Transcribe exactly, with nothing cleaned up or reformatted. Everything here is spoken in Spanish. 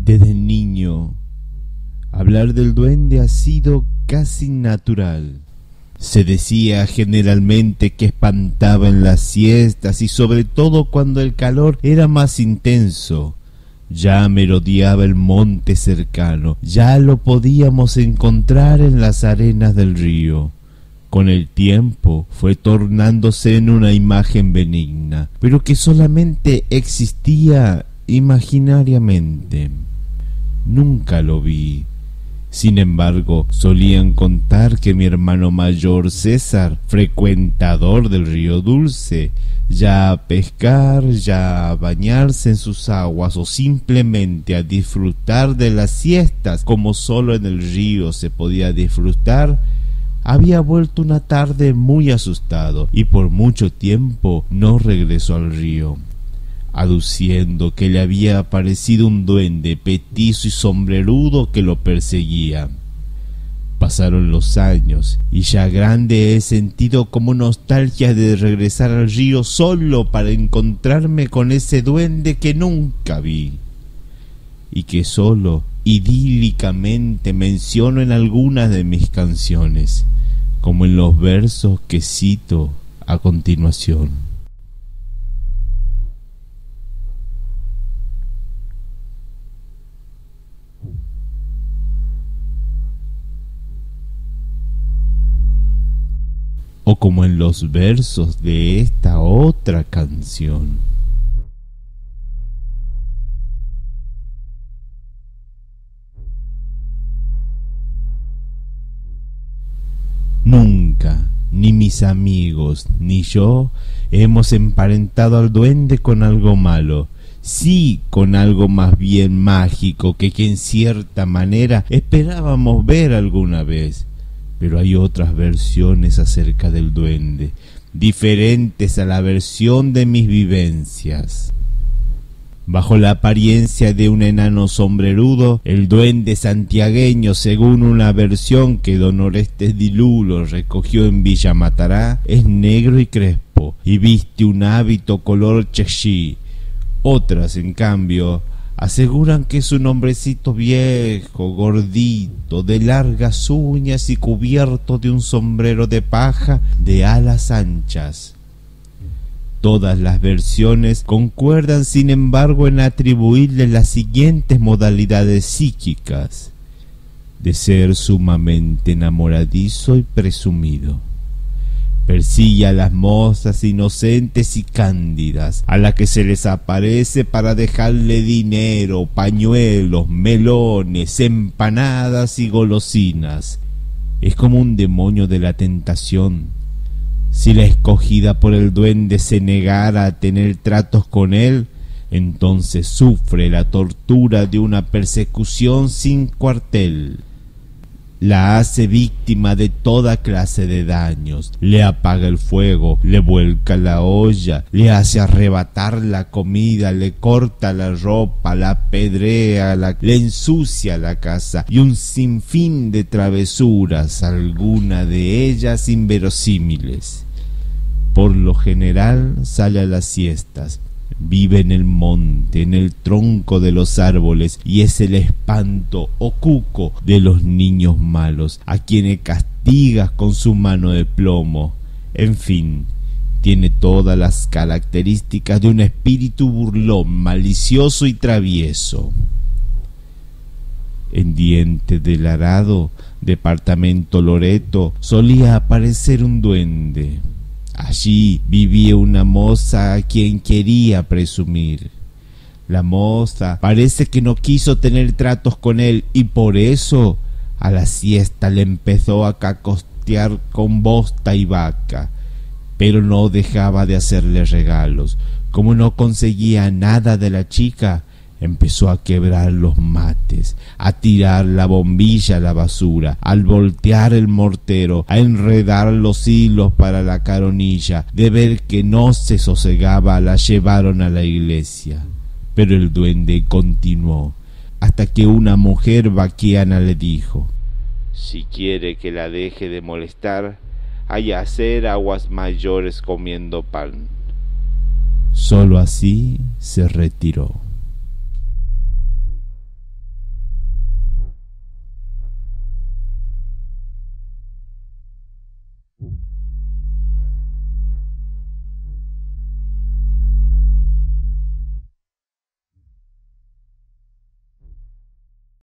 Desde niño, hablar del duende ha sido casi natural. Se decía generalmente que espantaba en las siestas y sobre todo cuando el calor era más intenso. Ya merodeaba el monte cercano, ya lo podíamos encontrar en las arenas del río. Con el tiempo fue tornándose en una imagen benigna, pero que solamente existía imaginariamente. Nunca lo vi. Sin embargo, solían contar que mi hermano mayor César, frecuentador del río Dulce, ya a pescar, ya a bañarse en sus aguas o simplemente a disfrutar de las siestas como solo en el río se podía disfrutar, había vuelto una tarde muy asustado y por mucho tiempo no regresó al río, aduciendo que le había aparecido un duende petizo y sombrerudo que lo perseguía. Pasaron los años y ya grande he sentido como nostalgia de regresar al río solo para encontrarme con ese duende que nunca vi y que solo idílicamente menciono en algunas de mis canciones, como en los versos que cito a continuación. O como en los versos de esta otra canción. Nunca, ni mis amigos, ni yo, hemos emparentado al duende con algo malo, sí con algo más bien mágico que, que en cierta manera esperábamos ver alguna vez. Pero hay otras versiones acerca del duende, diferentes a la versión de mis vivencias. Bajo la apariencia de un enano sombrerudo, el duende santiagueño, según una versión que don Orestes Dilulo recogió en Villa Matará, es negro y crespo y viste un hábito color chechí. Otras, en cambio, aseguran que es un hombrecito viejo, gordito, de largas uñas y cubierto de un sombrero de paja de alas anchas. Todas las versiones concuerdan, sin embargo, en atribuirle las siguientes modalidades psíquicas: de ser sumamente enamoradizo y presumido. Persigue a las mozas inocentes y cándidas, a las que se les aparece para dejarle dinero, pañuelos, melones, empanadas y golosinas. Es como un demonio de la tentación. Si la escogida por el duende se negara a tener tratos con él, entonces sufre la tortura de una persecución sin cuartel. La hace víctima de toda clase de daños, le apaga el fuego, le vuelca la olla, le hace arrebatar la comida, le corta la ropa, la apedrea, la, le ensucia la casa y un sinfín de travesuras, algunas de ellas inverosímiles. Por lo general sale a las siestas, vive en el monte, en el tronco de los árboles y es el espanto o cuco de los niños malos, a quienes castigas con su mano de plomo. En fin, tiene todas las características de un espíritu burlón, malicioso y travieso. En Dientes del Arado, departamento Loreto, solía aparecer un duende. Allí vivía una moza a quien quería presumir. La moza parece que no quiso tener tratos con él y por eso a la siesta le empezó a cacostear con bosta y vaca, pero no dejaba de hacerle regalos. Como no conseguía nada de la chica, empezó a quebrar los mates, a tirar la bombilla a la basura, al voltear el mortero, a enredar los hilos para la caronilla. De ver que no se sosegaba, la llevaron a la iglesia. Pero el duende continuó, hasta que una mujer vaquiana le dijo: si quiere que la deje de molestar, hay a hacer aguas mayores comiendo pan. Solo así se retiró.